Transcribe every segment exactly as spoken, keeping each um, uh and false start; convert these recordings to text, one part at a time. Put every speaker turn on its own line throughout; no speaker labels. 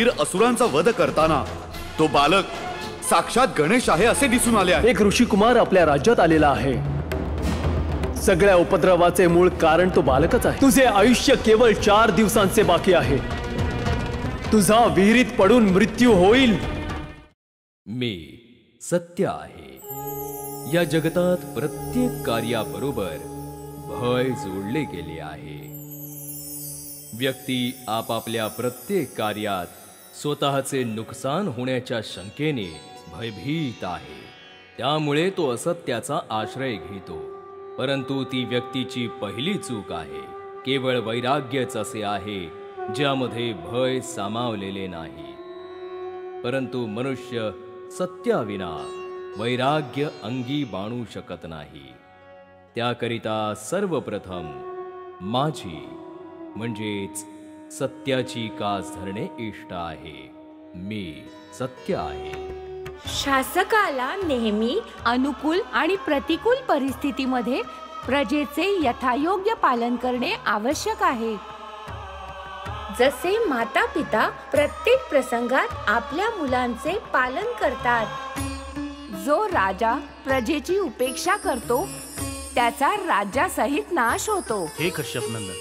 वीर असुरांचा वध करताना तो बालक साक्षात गणेश आहे असे दिसून आले आहे।
एक ऋषी कुमार आपल्या राज्यात आलेला आहे। सगळ्या उपद्रवाचे मूळ कारण तो बालकच आहे। तुझे आयुष्य केवळ चार दिवसांचे बाकी आहे। तुझा विहिरीत पडून मृत्यू होईल।
मी सत्य आहे। या जगतात प्रत्येक कार्याबरोबर भय जोडले गेले आहे। व्यक्ती आपापल्या प्रत्येक कार्यात स्वतःचे नुकसान होण्याच्या शंकेने भयभीत आहे। त्यामुळे तो असत्याचा आश्रय घेतो। परंतु ती व्यक्तीची पहिली चूक आहे। केवळ वैराग्यच असे आहे ज्यामध्ये भय सामावलेले नाही। परंतु मनुष्य सत्याविना वैराग्य अंगी बाणू शकत नाही। त्याकरिता सर्वप्रथम माझी म्हणजेच सत्याची कास धरणे इष्ट आहे। मी सत्य आहे।
शासकाला नेहमी अनुकूल आणि प्रतिकूल परिस्थितीमध्ये प्रजेचे यथायोग्य पालन करणे आवश्यक आहे। जसे माता पिता प्रत्येक प्रसंगात आपल्या मुलांचे पालन करतात। जो राजा प्रजेची उपेक्षा करतो त्याचा राज्यासहित नाश होतो।
हे कश्यप नंदन,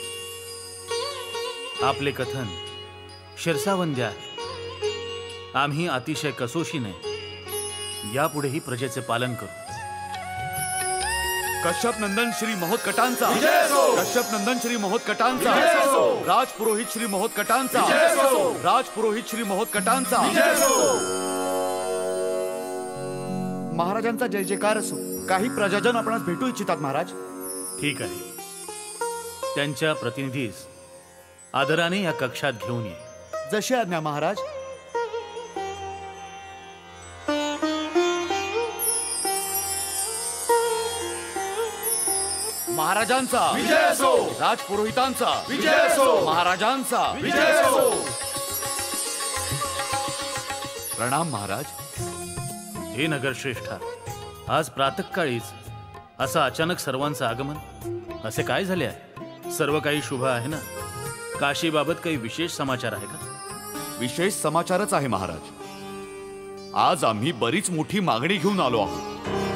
आपले कथन शिरसावंद्य आहे। आम्ही अतिशय कसोशीने यापुढेही प्रजेचे पालन करू।
कश्यप नंदन श्री महोत्कटांचा, कश्यप नंदन श्री महोत्कटांचा, राजपुरोहित श्री महोत्कटांचा, राजपुरोहित श्री महोत्कटांचा। महाराजांचा जय जयकार असो। काही प्रजाजन आपणास भेटू इच्छितात महाराज।
ठीक आहे, त्यांच्या प्रतिनिधीस आदराने या कक्षात घेऊन ये।
जशी आज्ञा महाराज। महाराजांचा विजय असो, राजपुरोहितांचा विजय असो, महाराजांचा विजय असो। प्रणाम महाराज।
हे नगरश्रेष्ठा, आज प्रातःकाळीच असं अचानक सर्वांचं आगमन असे काय झाले आहे? सर्व काही शुभ आहे ना? काशीबाबत काही विशेष समाचार आहे का?
विशेष समाचारच आहे महाराज। आज आम्ही बरीच मोठी मागणी घेऊन आलो आहोत।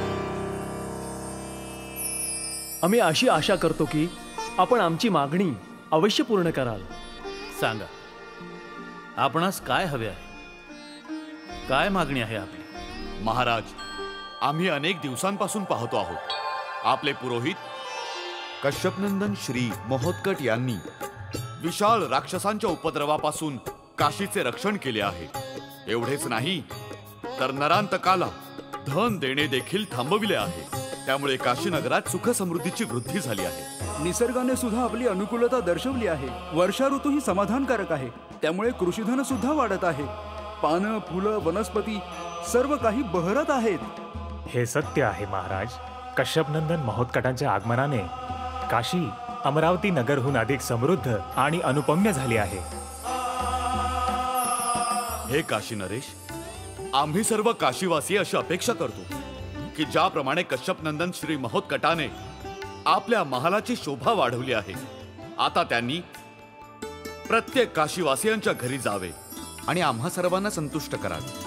आम्ही अशी आशा करतो की आपण आमची मागणी अवश्य पूर्ण कराल।
सांगा, आपणास काय हवे आहे? काय मागणी आहे आपली?
महाराज, आम्ही अनेक दिवसांपासून पाहतो आहोत आपले पुरोहित कश्यपनंदन श्री महोत्कट यांनी विशाल राक्षसांच्या उपद्रवापासून काशीचे रक्षण केले आहे। एवढेच नाही तर नरांतकाला धन देणे देखील थांबविले आहे। त्यामुळे काशी नगरात सुख समृद्धीची वृद्धी झाली आहे।
निसर्गाने सुद्धा आपली अनुकूलता दर्शवली आहे। वर्षा ऋतूही समाधानकारक आहे। त्यामुळे कृषीधन सुद्धा वाढत आहे। पानं, फुलं, वनस्पती सर्व काही बहरत आहेत।
हे सत्य आहे महाराज। कश्यपनंदन महोत्कटांच्या आगमनाने काशी अमरावती नगरहून अधिक समृद्ध आणि अनुपम्य झाली आहे।
हे काशी नरेश, आम्ही सर्व काशीवासी अशी अपेक्षा करतो की ज्याप्रमाणे कश्यपनंदन श्री महोत्कटाने आपल्या महालाची शोभा वाढवली आहे, आता त्यांनी प्रत्येक काशीवासियांच्या घरी जावे आणि आम्हा सर्वांना संतुष्ट करावे।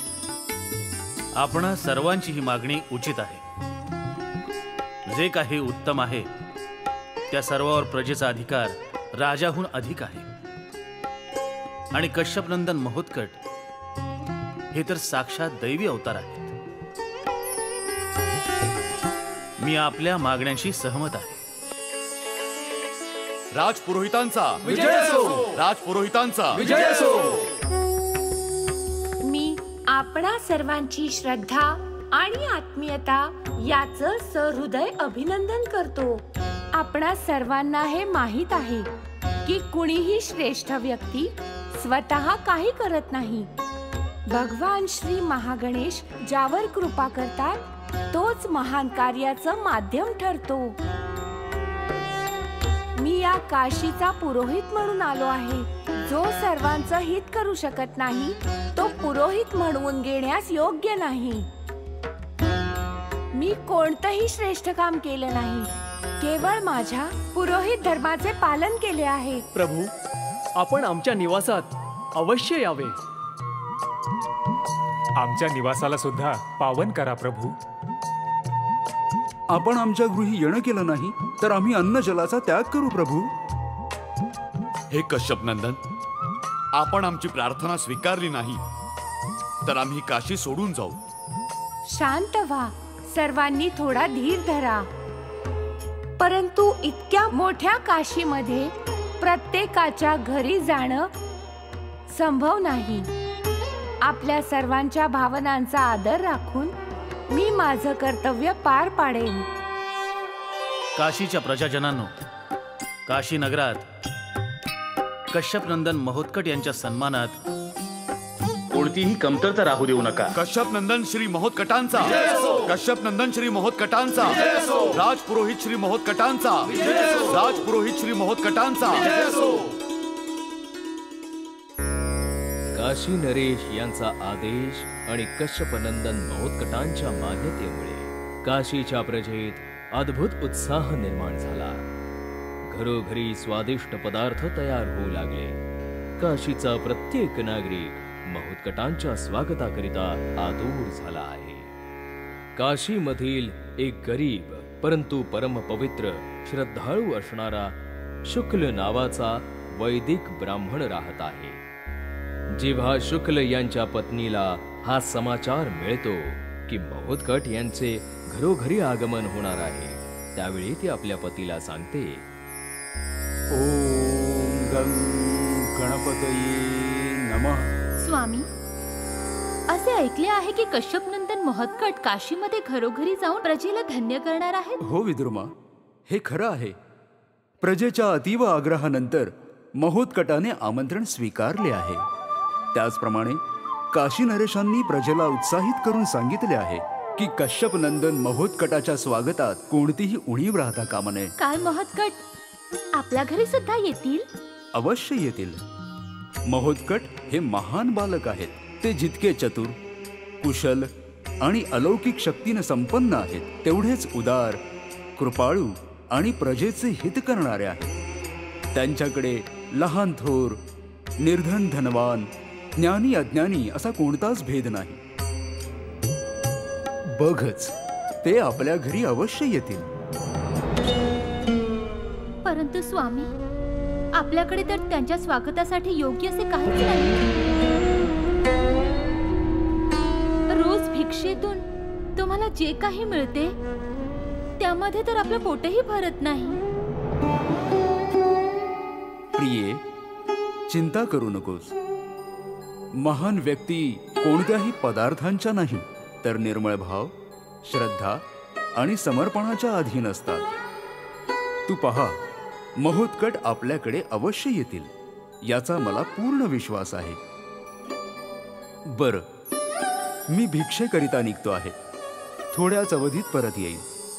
आपणा सर्वांची ही मागणी उचित आहे। जे काही उत्तम आहे त्या सर्वावर प्रजेचा अधिकार राजाहून अधिक आहे। आणि कश्यपनंदन महोत्कट हे तर साक्षात दैवी अवतार आहेत। मी आपल्या मागण्यांशी सहमत आहे।
राजपुरोहितांचा विजय असो, राजपुरोहितांचा विजय असो।
मी आपणा सर्वांची श्रद्धा आणि आत्मीयता याचं सहृदय अभिनंदन करतो। आपणा सर्वांना हे माहीत आहे की कुणीही श्रेष्ठ व्यक्ती स्वतः काही करत नाही। भगवान श्री महागणेश ज्यावर कृपा करतात तोच महान कार्याचं माध्यम ठरतो। मी या काशीचा पुरोहित म्हणून आलो आहे। जो सर्वांचं हित करू शकत नाही तो पुरोहित म्हणून घेण्यास योग्य नाही। मी कोणतंही श्रेष्ठ काम केलं नाही, केवळ माझ्या पुरोहित धर्माचे पालन केले आहे।
प्रभू, आपण आमच्या निवासात अवश्य यावे.
आमच्या निवासाला सुद्धा पावन करा प्रभू.
आपण आमच्या गृही येणं केलं नाही तर आम्ही अन्न जलाचा त्याग करू प्रभू.
हे कश्यप नंदन, आपण आमची प्रार्थना स्वीकारली नाही तर आम्ही काशी सोडून जाऊ.
शांत व्हा, सर्वांनी थोडा धीर धरा. परंतु इतक्या मोठ्या काशीमध्ये प्रत्येकाच्या घरी जाणं संभव नाही. आपल्या सर्वांच्या भावनांचा आदर राखून मी माझं कर्तव्य पार पाडेन.
काशीच्या प्रजाजनांनो, काशी नगरात कश्यप नंदन महोत्कट यांच्या सन्मानात कोणतीही कमतरता राहू देऊ नका.
कश्यप नंदन श्री महोत्कटांचा, कश्यप नंदन श्री महोत्कटांचा, राजपुरोहित श्री महोत्कटांचा, राजपुरोहित श्री महोत्कटांचा.
काशी नरेश यांचा आदेश आणि कश्यपनंदन महोत्कटांच्या मान्यतेमुळे काशीच्या प्रजेत अद्भुत उत्साह निर्माण झाला. घरोघरी स्वादिष्ट पदार्थ तयार होऊ लागले. काशीचा प्रत्येक नागरिक महोत्कटांच्या स्वागताकरिता आतुर झाला आहे. काशीमधील एक गरीब परंतु परम पवित्र श्रद्धाळू असणारा शुक्ल नावाचा वैदिक ब्राह्मण राहत आहे. जेव्हा शुक्ल यांच्या पत्नीला हा समाचार मिळतो की महोत्कट यांचे घरोघरी आगमन होणार आहे, त्यावेळी ती आपल्या पतीला सांगते,
ओम गं गणपतये नमः.
स्वामी, असे ऐकले आहे की कश्यपनंदन महोत्कट काशीमध्ये घरोघरी जाऊन प्रजेला धन्य करणार आहेत.
हो विद्रुमा, हे खरं आहे. प्रजेच्या अतीव आग्रहानंतर महोत्कटाने आमंत्रण स्वीकारले आहे. त्याचप्रमाणे काशी नरेशांनी प्रजेला उत्साहित करून सांगितले आहे की कश्यप नंदन महोत्कटाच्या स्वागतात कोणतीही उणीव राहता कामा नये.
काय महोत्कट आपल्या घरी सुद्धा येतील?
अवश्य येतील. महोत्कट हे महान बालक आहेत. ते जितके चतुर, कुशल आणि अलौकिक शक्तीने संपन्न आहेत, तेवढेच उदार, कृपाळू आणि प्रजेचे हित करणारे आहेत. त्यांच्याकडे लहान थोर, निर्धन धनवान, ज्ञानी अज्ञानी असा कोणताच भेद नाही. बघच, ते आपल्या घरी अवश्य येतील.
परंतु स्वामी, आपल्याकडे तर त्यांच्या स्वागतासाठी योग्य असे काहीच नाही. रोज भिक्षेतून तुम्हाला जे काही मिळते त्यामध्ये तर आपलं पोटही भरत नाही.
प्रिये, चिंता करू नकोस. महान व्यक्ती कोणत्याही पदार्थांच्या नाही तर निर्मळ भाव, श्रद्धा आणि समर्पणाच्या अधीन असतात. तू पहा, महोत्कट आपल्याकडे अवश्य येतील याचा मला पूर्ण विश्वास आहे. बर, मी भिक्षेकरिता निघतो आहे. थोड्याच अवधीत परत येईल.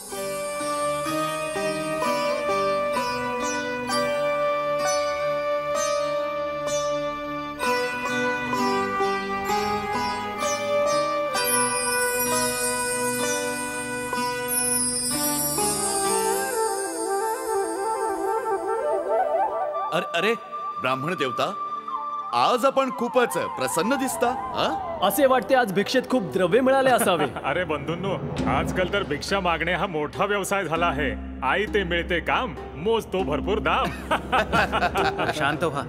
अरे अरे ब्राह्मण देवता, आज आपण खूपच प्रसन्न दिसता.
असे वाटते आज भिक्षेत खूप द्रव्य मिळाले असावे.
अरे बंधूंनो, आजकाल तर भिक्षा मागणे हा मोठा व्यवसाय झाला आहे. आई ते मिळते काम, मोज तो भरपूर दाम.
शांत व्हा.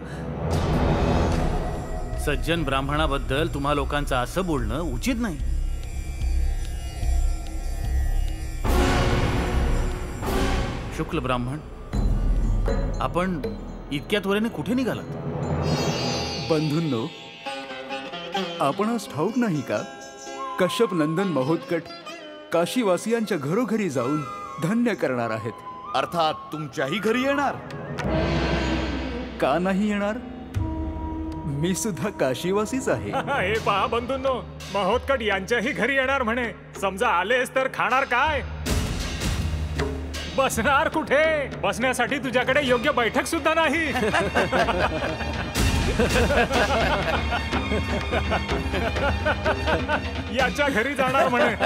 सज्जन ब्राह्मणाबद्दल तुम्हा लोकांचं असं बोलणं उचित नाही. शुक्ल ब्राह्मण, आपण इतक्या त्वरेने कुठे निघालात?
बंधूंनो, आपणास ठाऊक नाही का, कश्यप नंदन महोत्कट काशीवासियांच्या घरोघरी जाऊन धन्य करणार आहेत.
अर्थात तुमच्याही घरी येणार?
का नाही येणार? मी सुद्धा काशीवासीच आहे.
हे पहा बंधूंनो, महोत्कट यांच्याही घरी येणार म्हणे. समजा आलेस तर खाणार काय? बसणार कुठे? बसण्यासाठी तुझ्याकडे योग्य बैठक सुद्धा नाही. याच्या घरी जाणार म्हणे.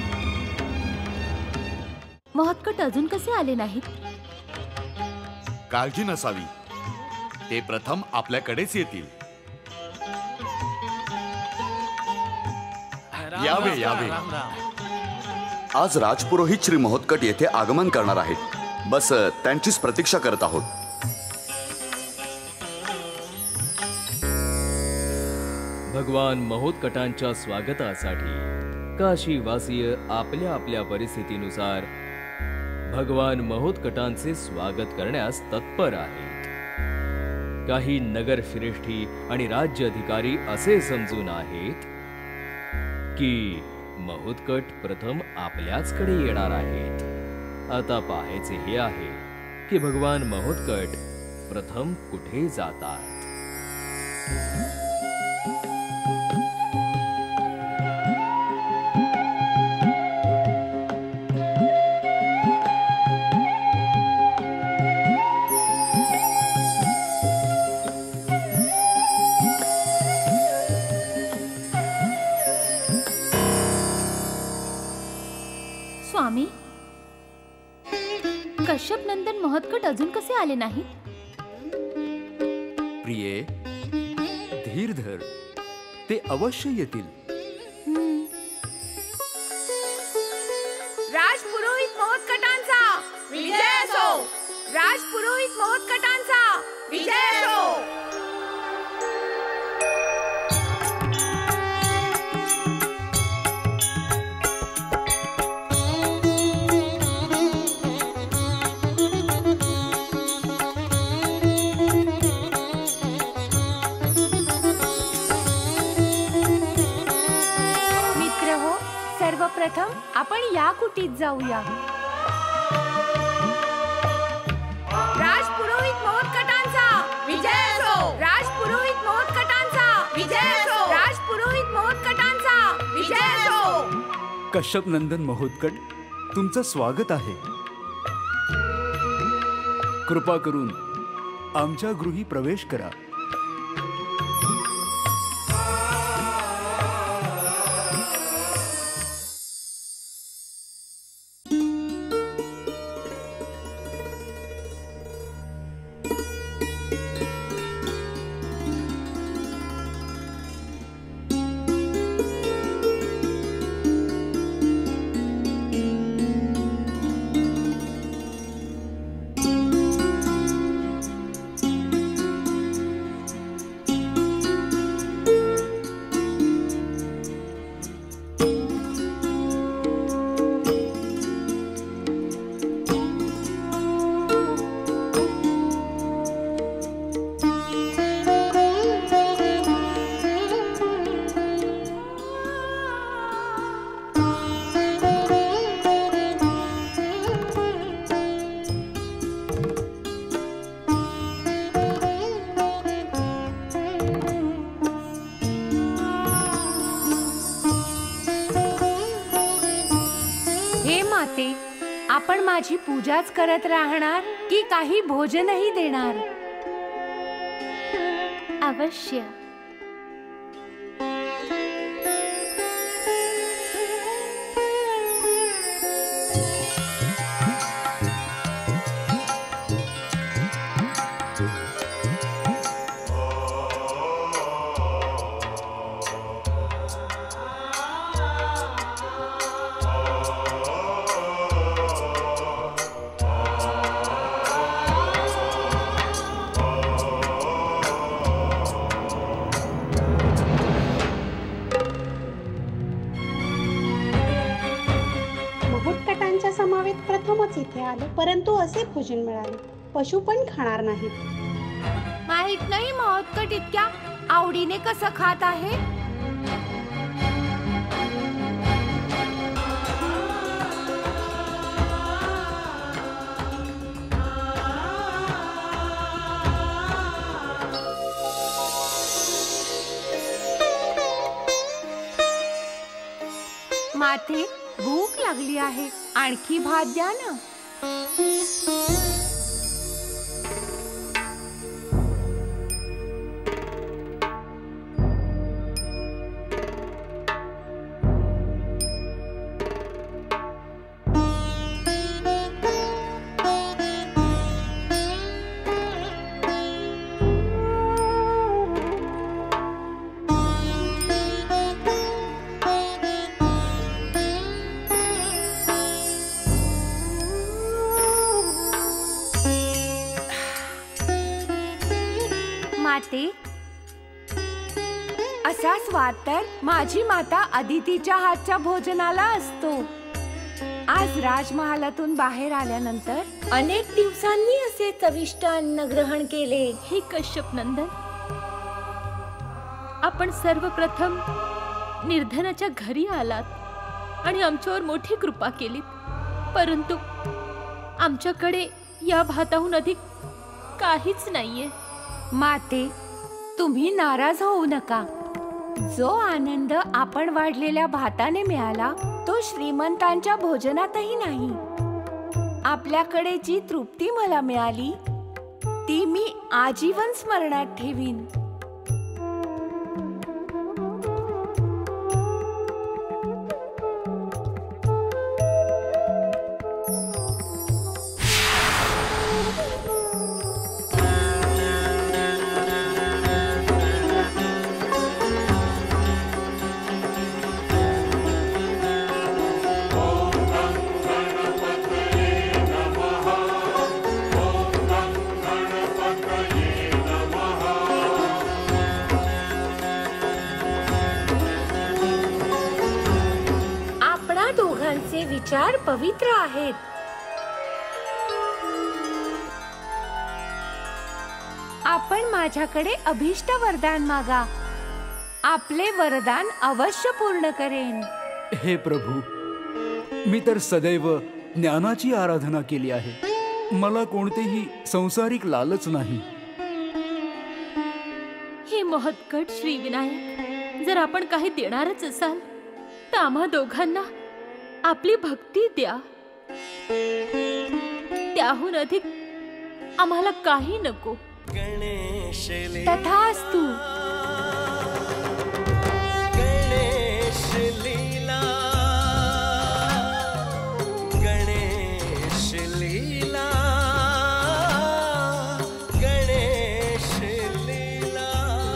महोत्कट अजून कसे आले नाहीत?
काळजी नसावी. ते प्रथम आपल्याकडेच येतील. यावे यावे.
आज राजपुरोहित श्री महोत्कट येथे आगमन करणार आहेत. बस त्यांचीच प्रतीक्षा करत आहोत.
भगवान महोत्कटांच्या स्वागतासाठी काशीवासीय आपल्या आपल्या परिस्थितीनुसार भगवान महोत्कटांचे स्वागत करण्यास तत्पर आहेत. काही नगरश्रेष्ठी आणि राज्य अधिकारी असे समजून आहेत की महोत्कट प्रथम आपल्याचकडे येणार आहेत. आता पाहायचे हे आहे की भगवान महोत्कट प्रथम कुठे जातात.
स्वामी, कश्यप नंदन महोत्कट अजून कसे आले नाहीत?
प्रिये, धीर धर. ते अवश्य येतील.
राजपुरोहित महोत्कटांचा विजय असो. राजपुरोहित महोत्कटांचा विजय असो. सर्वप्रथम आपण या कुटीत जाऊया. राजपुरोहित महोत्कटांचा विजय असो. राजपुरोहित महोत्कटांचा विजय असो. राजपुरोहित महोत्कटांचा विजय असो.
कश्यप नंदन महोत्कट, तुमचं स्वागत आहे. कृपा करून आमच्या गृही प्रवेश करा.
आपण माझी पूजाच करत राहणार की काही भोजनही देणार?
अवश्य.
समवेत प्रथमच इथे आलो, परंतु असे भोजन मिळाले. पशु पण खाणार नाहीत.
माहित नाही महोत्कट इतक्या आवडीने कसं खात आहे. माते, भूक लागली आहे, आणखी भात द्या ना. माते, असा स्वाद तर माझी माता अदितीच्या हातच्या भोजनाला असतो. आज राजमहालातून बाहेर आल्यानंतर अनेक दिवसांनी असे चविष्ट अन्न ग्रहण केले.
हे कश्यप नंदन, आपण सर्वप्रथम निर्धनाच्या घरी आलात आणि आमच्यावर मोठी कृपा केलीत, परंतु आमच्याकडे या भाताहून अधिक काहीच नाहीये.
माते, तुम्ही नाराज होऊ नका. जो आनंद आपण वाढलेल्या भाताने मिळाला तो श्रीमंतांच्या भोजनातही नाही. आपल्याकडे जी तृप्ती मला मिळाली ती मी आजीवन स्मरणात ठेवीन. विचार पवित्र आहेत. आपण माझ्याकडे अभिष्ट वरदान मागा. आपले वरदान अवश्य पूर्ण करेन.
हे प्रभू, मी तर सदैव ज्ञानाची आराधना केली आहे. मला कोणतेही संसारिक लालच नाही.
हे महत्कट श्री विनायक, जर आपण काही देणारच असाल तर आम्हा दोघांना आपली भक्ती द्या. त्याहून अधिक आम्हाला काही नको.
तथास्तु.
गणेश लीला, गणेश लीला, गणेश लीला.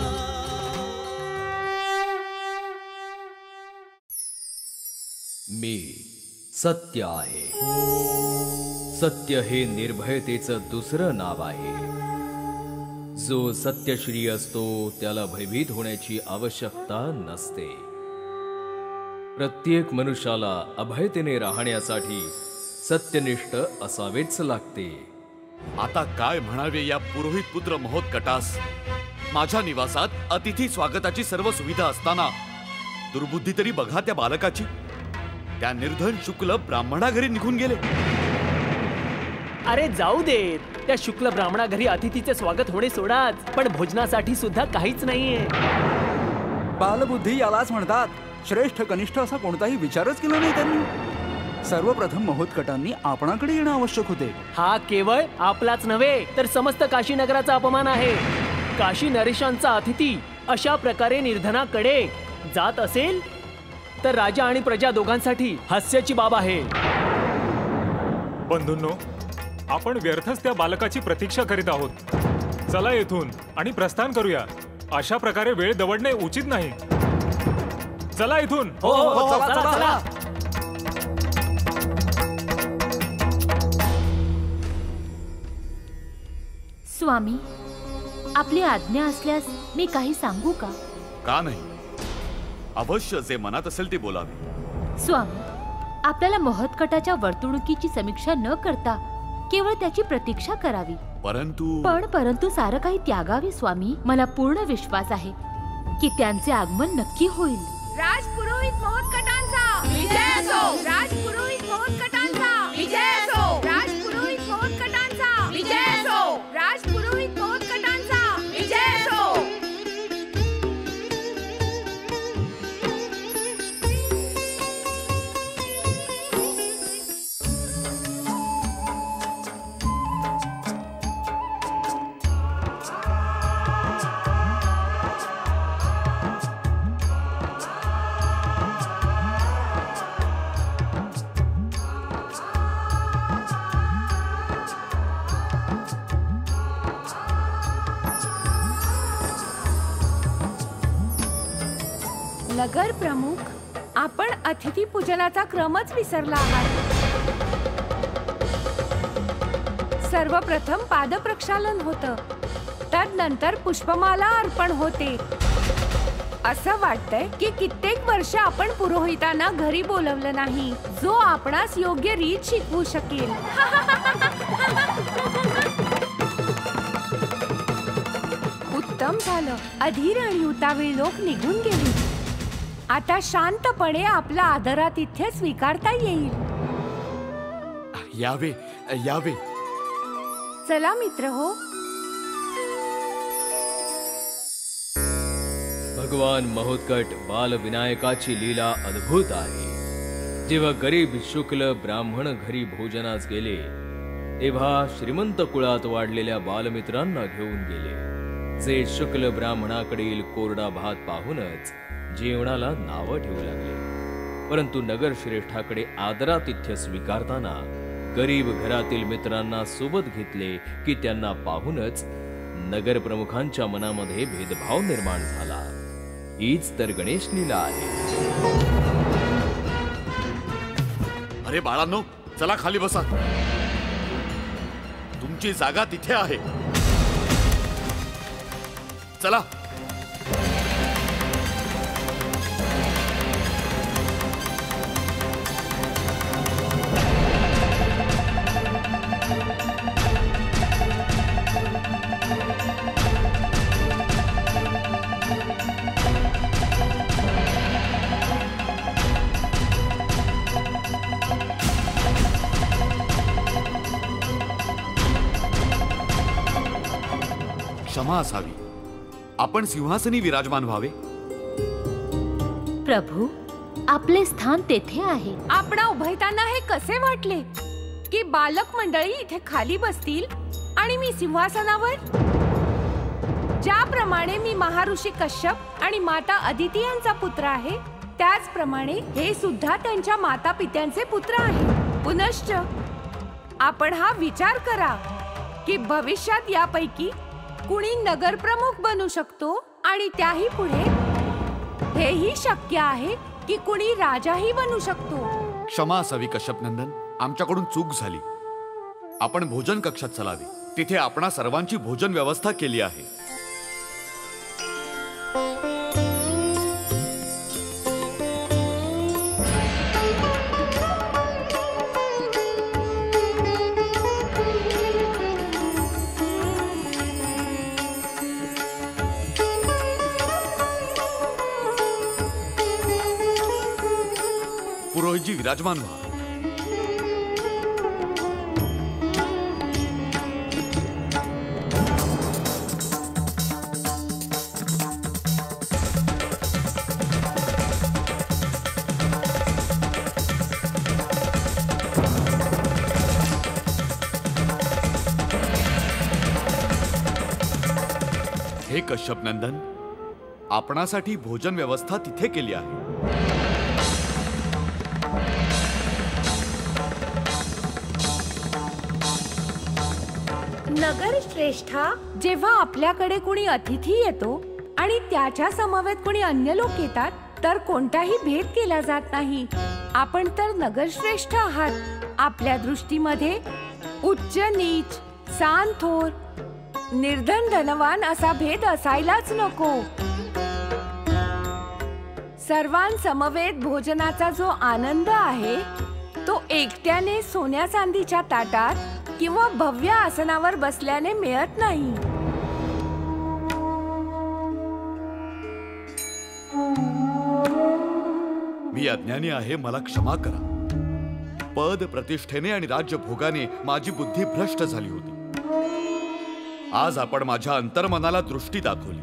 मी सत्य आहे. सत्य हे निर्भयतेचं दुसरं नाव आहे. जो सत्यश्री असतो त्याला भयभीत होण्याची आवश्यकता नसते. प्रत्येक मनुष्याला अभयतेने राहण्यासाठी सत्यनिष्ठ असावेच लागते.
आता काय म्हणावे या पुरोहित पुत्र महोत्कटास. माझ्या निवासात अतिथी स्वागताची सर्व सुविधा असताना दुर्बुद्धी तरी बघा त्या बालकाची. त्या निर्धन शुक्ल ब्राह्मणा घरी निघून गेले.
अरे जाऊ देत, त्या शुक्ल ब्राह्मणा घरी अतिथीचे स्वागत होणे सोडाच, पण भोजनासाठी सुद्धा काहीच नाहीये.
बालबुद्धी यालाच म्हणतात. श्रेष्ठ कनिष्ठ असा कोणताही विचारच केला नाही त्यांनी. सर्वप्रथम महोत्कटांनी आपणाकडे येणं आवश्यक होते.
हा केवळ आपलाच नव्हे तर समस्त काशी नगराचा अपमान आहे. काशी नरेशांचा अतिथी अशा प्रकारे निर्धनाकडे जात असेल तर राजा आणि प्रजा दोघांसाठी हास्याची बाब आहे.
बंधूंनो, आपण व्यर्थच त्या बालकाची प्रतीक्षा करीत आहोत. चला येथून आणि प्रस्थान करूया. अशा प्रकारे वेळ दवडणे उचित नाही. चला इथून.
हो हो, चला चला चला.
स्वामी, आपली आज्ञा असल्यास मी काही सांगू का?
का नाही, अवश्य जे मनात असेल ते बोलावे.
स्वामी, आपल्याला महोत्कटाच्या वर्तणुकीची समीक्षा न करता केवळ त्याची प्रतीक्षा करावी.
परंतु
पण परंतु सारं काही त्यागावे स्वामी. मला पूर्ण विश्वास आहे की त्यांचे आगमन नक्की होईल.
राजपुरोहित महोत्कटांचा विजय असो. राजपुरोहित महोत्कटांचा विजय असो. राजपुरोहित महोत्कटांचा विजय असो. राजपुरोहित महोत्कटांचा विजय असो. नगर प्रमुख, आपण अतिथी पूजनाचा क्रमच विसरला आहात. सर्वप्रथम पादप्रक्षालन होतं. तर नंतर पुष्पमाला अर्पण होते. असं वाटतंय की कित्येक वर्ष आपण पुरोहितांना घरी बोलवलं नाही, जो आपणास योग्य रीत शिकवू शकेल. उत्तम झालं. अधीर आणि उतावीळ लोक निघून गेली. आता शांतपणे आपला आदरातिथ्य स्वीकारता येईल.
यावे यावे.
चला मित्र हो.
भगवान महोत्कट बालविनायकाची लीला अद्भुत आहे. जेव्हा गरीब शुक्ल ब्राह्मण घरी भोजनास गेले तेव्हा श्रीमंत कुळात वाढलेल्या बालमित्रांना घेऊन गेले, जे शुक्ल ब्राह्मणाकडील कोरडा भात पाहूनच जेवणाला नावं ठेवू लागले. परंतु नगरश्रेष्ठाकडे आदरातिथ्य स्वीकारताना गरीब घरातील मित्रांना सोबत घेतले की त्यांना पाहूनच नगर प्रमुखांच्या मनामध्ये भेदभाव निर्माण झाला. हीच तर गणेश लीला आहे.
अरे बाळांनो, चला खाली बसा. तुमची जागा तिथे आहे. चला. क्षमा असावी. आपण सिंहासनी विराजमान व्हावे.
प्रभू, आपले स्थान तेथे आहे.
आपणा उभयतांना हे कसे वाटले की बालक मंडळी इथे खाली बसतील आणि मी सिंहासनावर? ज्याप्रमाणे मी महाऋषी कश्यप आणि माता अदिती यांचा पुत्र आहे, त्याचप्रमाणे हे सुद्धा त्यांच्या माता पित्यांचे पुत्र आहे. पुनश्च आपण हा विचार करा की भविष्यात यापैकी कुणी नगर प्रमुख बनू शकतो आणि त्याही पुढे हेही शक्य आहे की कुणी राजाही बनू शकतो.
क्षमा असावी कश्यपनंदन, आमच्याकडून चूक झाली. आपण भोजन कक्षात चलावे. तिथे आपणा सर्वांची भोजन व्यवस्था केली आहे. पुरोहितजी विराजमान व्हा. हे कश्यप नंदन, आपणासाठी भोजन व्यवस्था तिथे केली आहे.
नगर श्रेष्ठा, जेव्हा आपल्याकडे कुणी अतिथी येतो आणि त्याच्या समवेत कुणी अन्य लोक येतात तर कोणताही भेद केला जात नाही. आपण तर नगरश्रेष्ठ आहात. आपल्या दृष्टीमध्ये उच्च नीच, सान थोर, निर्धन धनवान असा भेद असायलाच नको. सर्वांसमवेत भोजनाचा जो आनंद आहे तो एकट्याने सोन्या चांदीच्या ताटात किंवा भव्य आसनावर बसल्याने मिळत नाही.
मी अज्ञानी आहे, मला क्षमा करा. पद प्रतिष्ठेने आणि राज्य भोगाने माझी बुद्धी भ्रष्ट झाली होती. आज आपण माझ्या अंतर्मनाला दृष्टी दाखवली.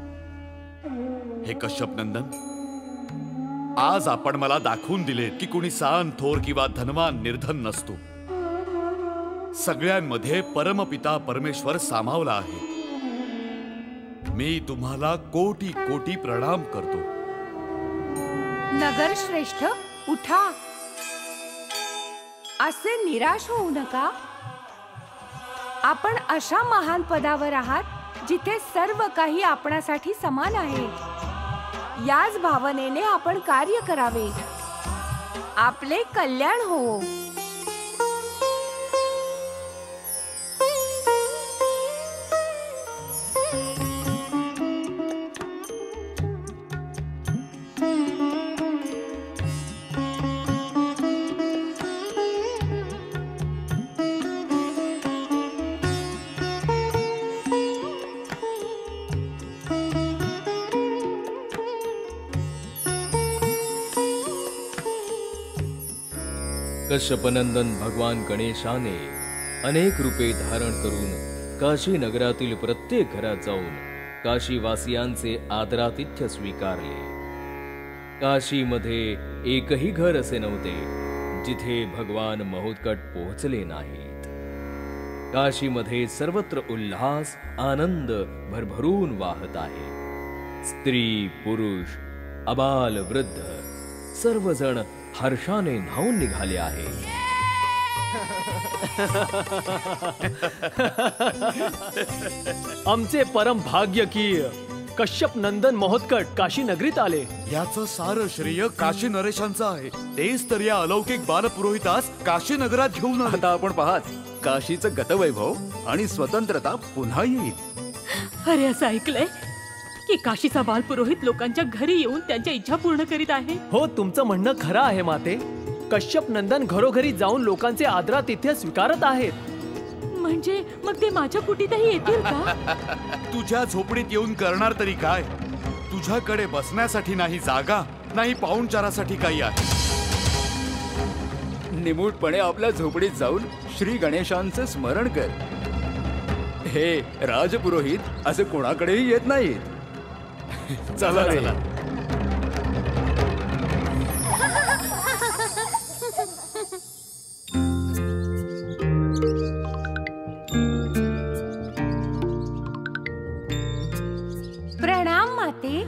हे कश्यप नंदन, आज आपण मला दाखवून दिले की कुणी सान थोर किंवा धनवान निर्धन नसतो. सगळ्यांमध्ये परमपिता परमेश्वर सामावला आहे. मी तुम्हाला कोटी कोटी प्रणाम करतो.
नगरश्रेष्ठ, उठा. असे निराश होऊ नका. आपण अशा महान पदावर आहात जिथे सर्व काही आपणासाठी समान आहे. याच भावनेने आपण कार्य करावे. आपले कल्याण हो.
कश्यपनंदन भगवान गणेशाने अनेक रूपे धारण करून काशी नगरातील प्रत्येक घरात जाऊन काशीवासियांचे आदरातिथ्य स्वीकारले. काशीमध्ये एकही घर असे नव्हते जिथे भगवान महोत्कट पोहोचले नाहीत. काशीमध्ये सर्वत्र उल्हास आनंद भरभरून वाहत आहे. स्त्री पुरुष अबाल वृद्ध सर्वजण हर्षाने धावून निघाले आहेत.
आमचे परम भाग्य की कश्यप नंदन महोत्कट काशी नगरीत आले.
याचं सारं श्रेय काशी नरेशांचं आहे. तेच तर या अलौकिक बालपुरोहितास काशी नगरात घेऊन आले.
आता आपण पाहत काशीचं गतवैभव आणि स्वतंत्रता पुन्हा येईल.
अरे असं ऐकलंय की काशीचा बालपुरोहित लोकांच्या घरी येऊन त्यांच्या इच्छा पूर्ण करीत आहे.
हो, तुमचं म्हणणं खरं आहे माते. कश्यप नंदन घरोघरी जाऊन लोकांचे आदरातिथ्य स्वीकारत आहेत.
म्हणजे मग ते माझ्या कुटीतही येतील का?
तुझ्या झोपडीत येऊन करणार तरी काय? तुझ्याकडे बसण्यासाठी नाही जागा, नाही पाहुणचारासाठी काही आहे.
निमूटपणे आपल्या झोपडीत जाऊन श्री गणेशांचं स्मरण कर. हे राजपुरोहित असं कोणाकडेही येत नाहीत. चला रे.
प्रणाम माते.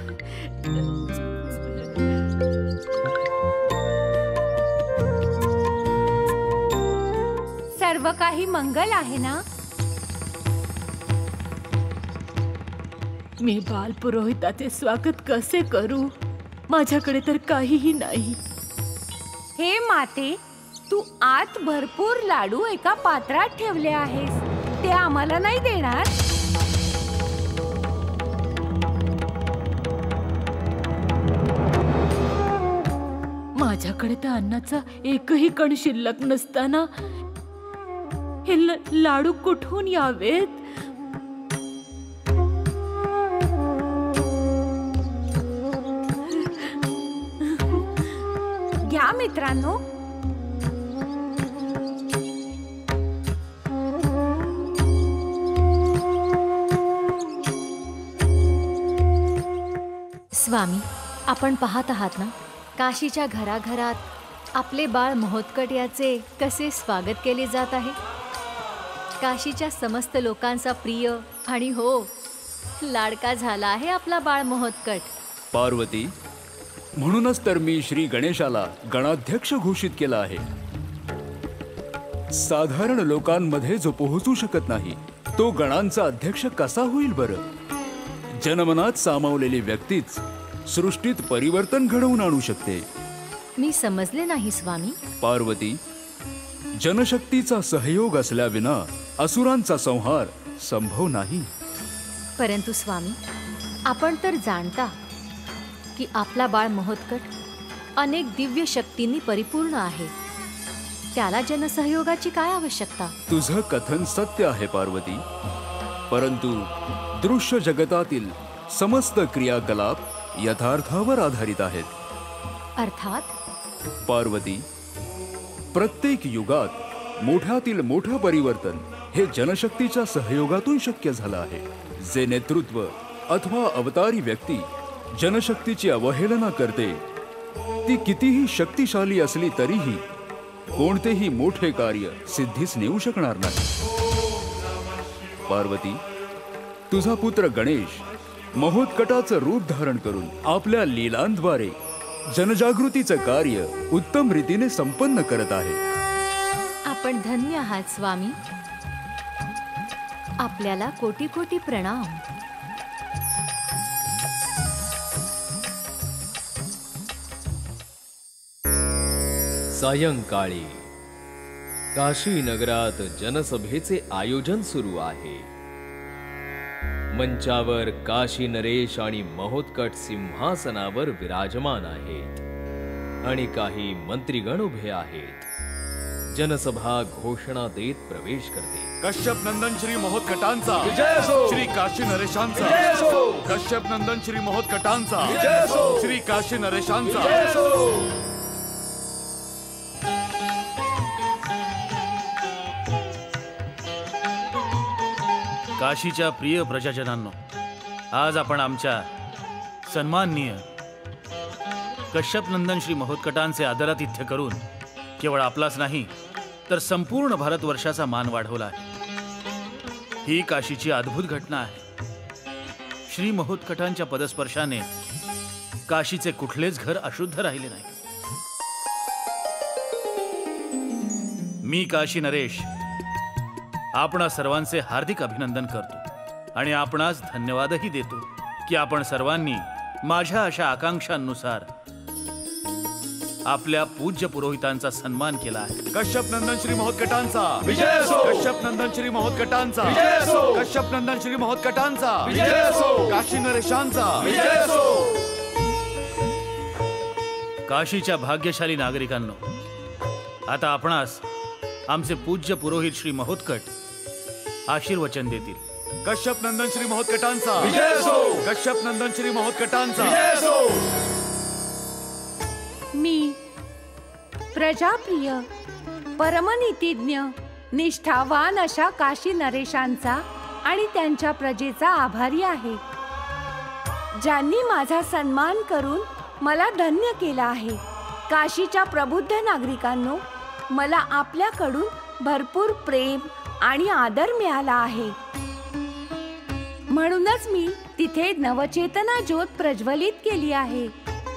सर्व काही मंगल आहे ना?
मी बालपुरोहिताचे स्वागत कसे करू? माझ्याकडे तर काहीही नाही.
हे माते, तू आत भरपूर लाडू एका पात्रात ठेवले आहेस. ते आम्हाला नाही देणार?
माझ्याकडे तर अन्नाचा एकही कण शिल्लक नसताना हे लाडू कुठून यावेत?
घ्या मित्रांनो.
स्वामी, आपण पाहत आहात ना, काशीच्या घराघरात आपले बाळ महोत्कट याचे कसे स्वागत केले जात आहे. काशीच्या समस्त लोकांचा प्रिय आणि हो लाडका झाला आहे आपला बाळ महोत्कट.
पार्वती, म्हणूनच तर मी श्री गणेशाला गणाध्यक्ष घोषित केला आहे. साधारण लोकांमध्ये जो पोहोचू शकत नाही तो गणांचा अध्यक्ष कसा होईल बरं? जनमनात सामावलेली व्यक्तीच सृष्टीत परिवर्तन घडवून आणू शकते.
मी समजले नाही स्वामी.
पार्वती, जनशक्तीचा सहयोग असल्याविना असुरांचा संहार संभव नाही.
परंतु स्वामी, आपण तर जाणता की आपला बाळ महोत्कट अनेक दिव्य शक्तींनी परिपूर्ण आहे. त्याला जनसहयोगाची काय आवश्यकता?
तुझं कथन सत्य आहे पार्वती, परंतु दृश्य जगतातील समस्त क्रियाकलाप यथार्थावर आधारित आहेत.
अर्थात?
पार्वती, प्रत्येक युगात मोठ्यातील मोठं परिवर्तन हे जनशक्तीच्या सहयोगातून शक्य झालं आहे. जे नेतृत्व अथवा अवतारी व्यक्ती जनशक्तीची अवहेलना करते, ती कितीही शक्तिशाली असली तरीही कोणतेही मोठे कार्य सिद्धीस नेऊ शकणार नाही. पार्वती, तुझा पुत्र गणेश महोत्कटाचं रूप धारण करून आपल्या लीलांद्वारे जनजागृतीचं कार्य उत्तम रीतीने संपन्न करत आहे.
आपण धन्य आहात स्वामी. आपल्याला कोटी कोटी प्रणाम.
सायंकाळी काशी नगरात जनसभेचे आयोजन सुरू आहे. मंचावर काशी नरेश आणि महोत्कट सिंहासनावर विराजमान आहेत आणि काही मंत्रीगण उभे आहेत. जनसभा घोषणा देत प्रवेश करते.
कश्यप नंदन श्री महोत्कटांचा
विजय असो.
श्री काशी नरेशांचा
विजय असो.
कश्यप नंदन श्री महोत्कटांचा
विजय असो.
श्री काशी नरेशांचा
विजय असो.
काशीच्या प्रिय प्रजाजनांनो, आज आपण आमच्या सन्माननीय कश्यपनंदन श्री महोत्कटांचे आदरातिथ्य करून केवळ आपलाच नाही तर संपूर्ण भारतवर्षाचा मान वाढवला आहे. ही काशीची अद्भुत घटना आहे. श्री महोत्कटांच्या पदस्पर्शाने काशीचे कुठलेच घर अशुद्ध राहिले नाही. मी काशी नरेश आपणा सर्वांचे हार्दिक अभिनंदन करतो आणि आपणास धन्यवादही देतो की आपण सर्वांनी माझ्या अशा आकांक्षांनुसार आपल्या पूज्य पुरोहितांचा सन्मान केला आहे.
कश्यपनंदन श्री महोत्कटांचा विजय असो. कश्यपनंदन श्री महोत्कटांचा विजय असो. कश्यपनंदन श्री महोत्कटांचा विजय असो. काशी नरेशांचा विजय असो.
काशीच्या भाग्यशाली नागरिकांनो, आता आपणास आमचे पूज्य पुरोहित श्री महोत्कट आशीर्वचन देतील.
कश्यपनंदन श्री महोत्कटांचा
विजय असो.
कश्यपनंदन श्री महोत्कटांचा
विजय असो.
मी प्रजाप्रिय परमनीतिज्ञ निष्ठावान अशा काशी नरेशांचा आणि त्यांच्या प्रजेचा आभारी आहे, ज्यांनी माझा सन्मान करून मला धन्य केला आहे. काशीच्या प्रबुद्ध नागरिकांनो, मला आपल्याकडून भरपूर प्रेम आणि आदर मिळाला आहे. म्हणूनच मी तिथे नवचेतना ज्योत प्रज्वलित केली आहे.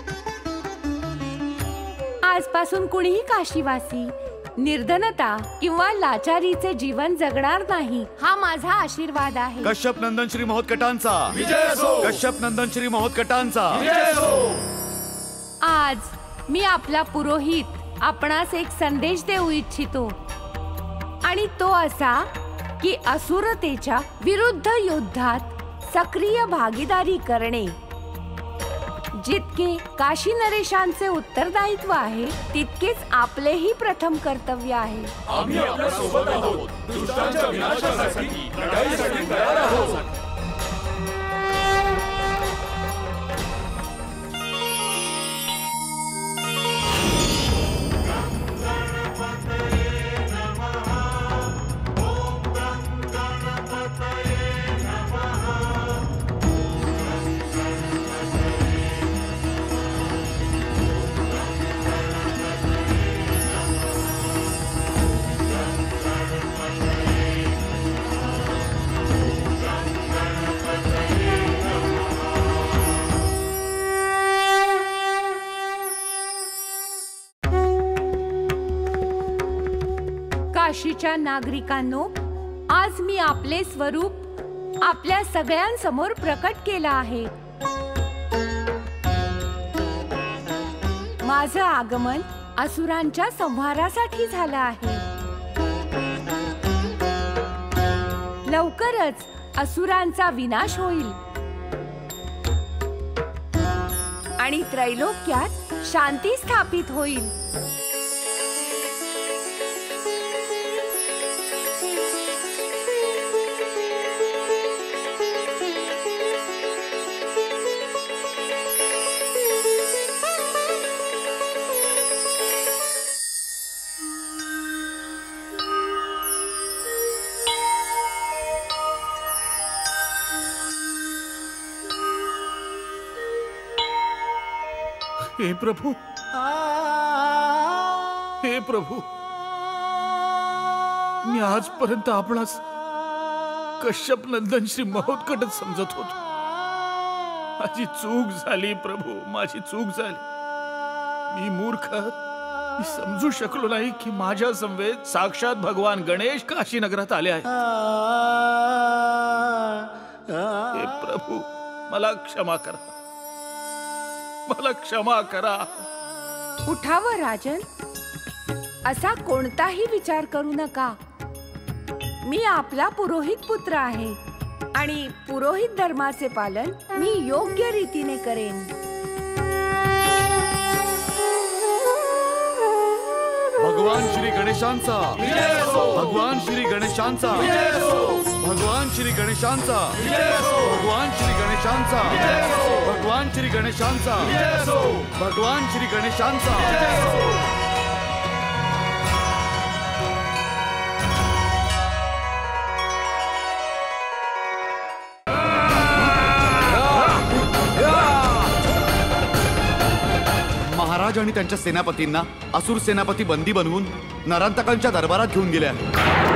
आजपासून कुणीही काशीवासी निर्धनता किंवा लाचारीचे जीवन जगणार नाही, हा माझा आशीर्वाद आहे.
कश्यपनंदन श्री महोत्कटांचा
विजय असो.
कश्यपनंदन श्री महोत्कटांचा
विजय असो.
आज मी आपला पुरोहित आपणास एक संदेश देऊ इच्छितो आणि तो असा की असुरतेच्या विरुद्ध युद्धात सक्रिय भागीदारी करणे जितके काशी नरेशांचे उत्तरदायित्व आहे, तितकेच आपलेही प्रथम कर्तव्य आहे.
आम्ही आपल्या सोबत आहोत. दुष्टांच्या विनाशासाठी लढाईसाठी तयार आहोत.
काशीच्या नागरिकांनो, आज मी आपले स्वरूप आपल्या सगळ्यांसमोर प्रकट केला आहे. माझं आगमन असुरांच्या संहारासाठी झालं आहे. लवकरच असुरांचा विनाश होईल आणि त्रैलोक्यात शांती स्थापित होईल.
हे प्रभू, हे प्रभू, मी आजपर्यंत आपणास कश्यपनंदन श्री महोत्कटच समजत होतो. माझी चूक झाली प्रभू, माझी चूक झाली. मी मूर्ख, मी समजू शकलो नाही की माझ्या समवेत साक्षात भगवान गणेश काशी नगरात आले आहेत. हे प्रभू, मला क्षमा करा, मला क्षमा करा.
उठावं राजन, असा कोणताही विचार करू नका. मी आपला पुरोहित पुत्र आहे आणि पुरोहित धर्माचे पालन मी योग्य रीतीने करेन.
भगवान श्री गणेशांचा भगवान श्री गणेशांचा भगवान श्री गणेशांचा भगवान श्री गणेशांचा भगवान श्री गणेशांचा भगवान श्री गणेशांचा. महाराज आणि त्यांच्या सेनापतींना असुर सेनापती बंदी बनवून नरांतकांच्या दरबारात घेऊन गेले आहेत.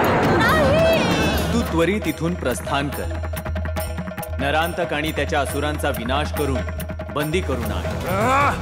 तू त्वरित इथून प्रस्थान कर. नरांतक आणि त्याच्या असुरांचा विनाश करून बंदी करून आण.